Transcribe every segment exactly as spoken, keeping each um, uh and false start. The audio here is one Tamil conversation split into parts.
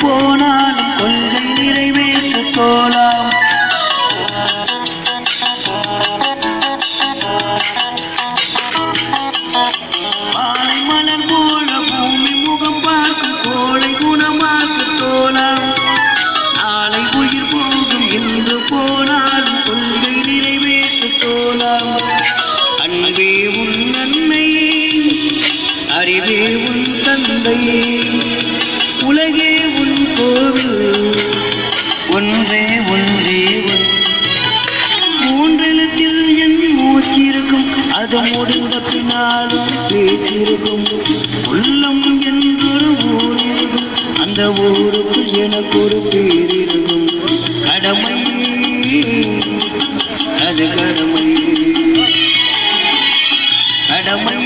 போனாலும் கொள்கை நிறைவேற்று தோழா. மாலை மலர் போல பூமி முகம் பார்க்கும் கோளை குணமாக்கு தோழா. நாளை உயிர் போகும் என்று போனாலும் கொள்கை நிறைவேற்று தோழா. அன்பே உன் நன்மையே, அறிவே உன் தந்தையே, உலகே உன் கோவில், ஒன்றே ஒன்றே ஒன். மூன்றெழுத்தில் என் மூச்சிருக்கும், அது முடிந்த பின்னாலும் பேச்சிருக்கும். உள்ளம் என்றொரு ஊர் இருக்கும், அந்த ஊருக்கு எனக்கு ஒரு பேர் இருக்கும். கடமை அது கடமை, கடமை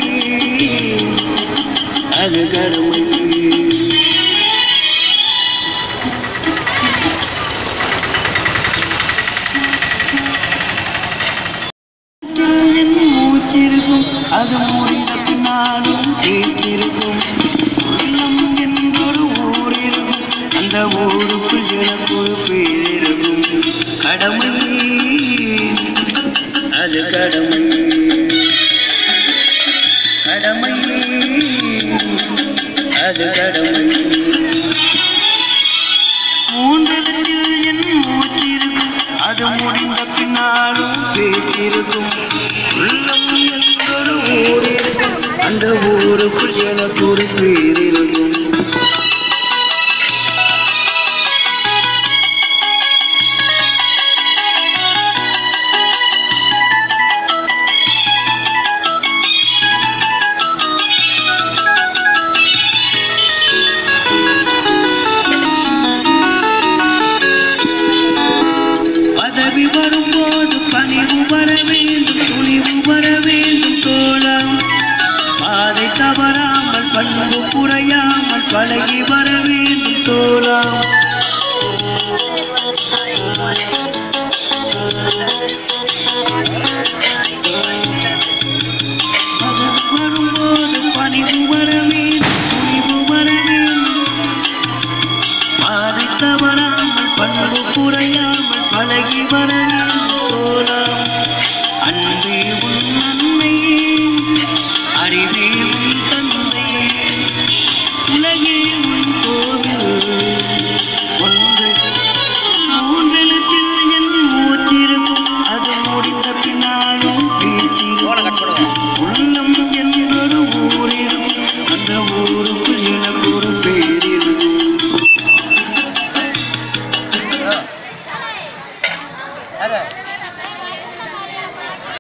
அது கடமை. மூச்சிருக்கும், அது முடிந்த பின்னாலும் பேச்சிருக்கும். உள்ளம் என்றொரு ஊர் இருக்கும், அந்த ஊருக்குள் எனக்கு ஒரு பேர் இருக்கும். கடமை அது கடமை, கடமை அது கடமை. மூன்றெழுத்தில் என் மூச்சிருக்கும், அது முடிந்த பின்னாலும் பேச்சிருக்கும். உள்ளம் என்றொரு ஊர் இருக்கும், அந்த ஊருக்குள் எனக்கு ஒரு பேர் இருக்கும். பதவி வரும்போது பணிவு வர வேண்டும், துணிவு வர வேண்டும் தோழா. பாதை தவறாமல் பண்பு குறையாமல் பழகி வர வேண்டும் தோழா. பதவி வரும்போது பணிவு வர வேண்டும், துணிவு வர வேண்டும். பாதை தவறாமல் பண்பு குறையாமல் பழகி வர வேண்டும்.